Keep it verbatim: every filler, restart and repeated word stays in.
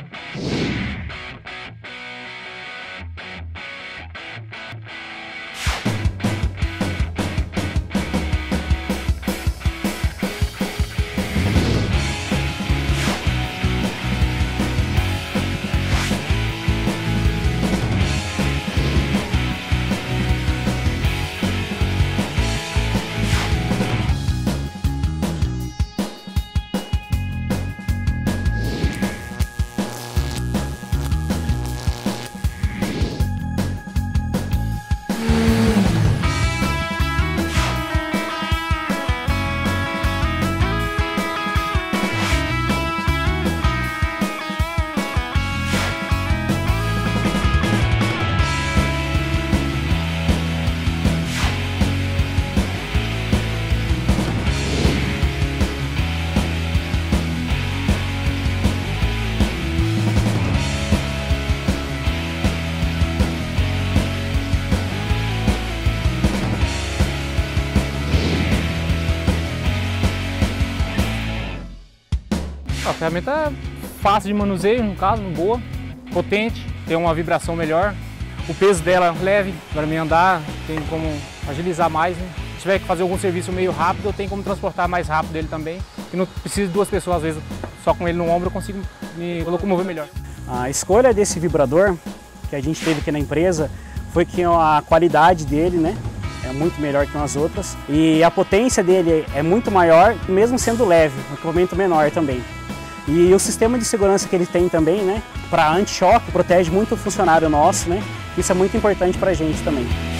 A ferramenta é fácil de manuseio, no caso, boa, potente, tem uma vibração melhor. O peso dela é leve, para mim andar, tem como agilizar mais, né? Se tiver que fazer algum serviço meio rápido, eu tenho como transportar mais rápido ele também. E não preciso de duas pessoas, às vezes, só com ele no ombro eu consigo me locomover melhor. A escolha desse vibrador que a gente teve aqui na empresa foi que a qualidade dele, né, é muito melhor que as outras. E a potência dele é muito maior, mesmo sendo leve, um equipamento menor também. E o sistema de segurança que ele tem também, né, para anti-choque, protege muito o funcionário nosso, né, isso é muito importante para a gente também.